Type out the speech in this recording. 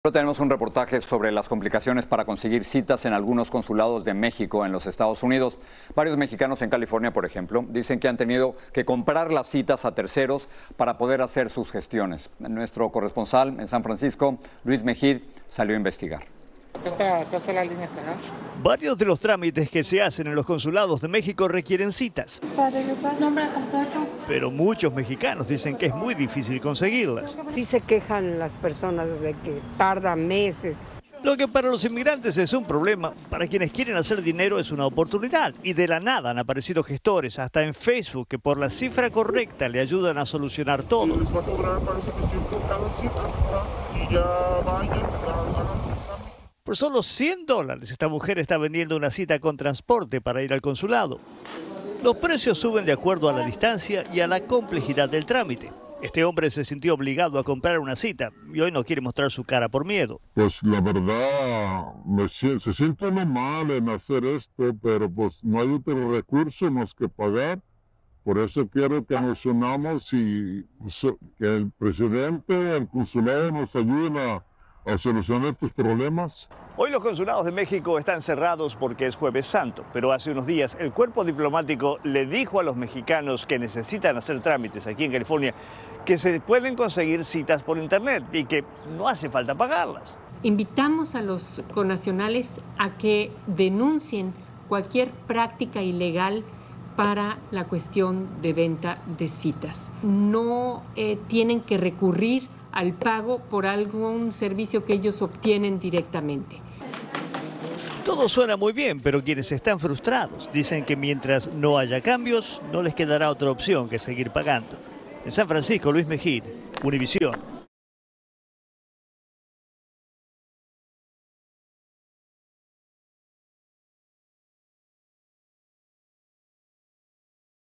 Ahora tenemos un reportaje sobre las complicaciones para conseguir citas en algunos consulados de México en los Estados Unidos. Varios mexicanos en California, por ejemplo, dicen que han tenido que comprar las citas a terceros para poder hacer sus gestiones. Nuestro corresponsal en San Francisco, Luis Mejid, salió a investigar. Acá está la línea esperada. Varios de los trámites que se hacen en los consulados de México requieren citas. Para regresar, nombre completo. Pero muchos mexicanos dicen que es muy difícil conseguirlas. Sí se quejan las personas de que tarda meses. Lo que para los inmigrantes es un problema, para quienes quieren hacer dinero es una oportunidad. Y de la nada han aparecido gestores, hasta en Facebook, que por la cifra correcta le ayudan a solucionar todo. Les va a cobrar, parece que siempre cada cita, y ya vayan, hagan cita. Por solo $100, esta mujer está vendiendo una cita con transporte para ir al consulado. Los precios suben de acuerdo a la distancia y a la complejidad del trámite. Este hombre se sintió obligado a comprar una cita y hoy no quiere mostrar su cara por miedo. Pues la verdad, se siente uno mal en hacer esto, pero pues no hay otro recurso más que pagar. Por eso quiero que nos unamos y que el presidente, el consulado nos ayuden a solucionar estos problemas. Hoy los consulados de México están cerrados porque es Jueves Santo, pero hace unos días el cuerpo diplomático le dijo a los mexicanos que necesitan hacer trámites aquí en California que se pueden conseguir citas por internet y que no hace falta pagarlas. Invitamos a los connacionales a que denuncien cualquier práctica ilegal para la cuestión de venta de citas. No tienen que recurrir al pago por algún servicio que ellos obtienen directamente. Todo suena muy bien, pero quienes están frustrados dicen que mientras no haya cambios, no les quedará otra opción que seguir pagando. En San Francisco, Luis Mejid, Univisión.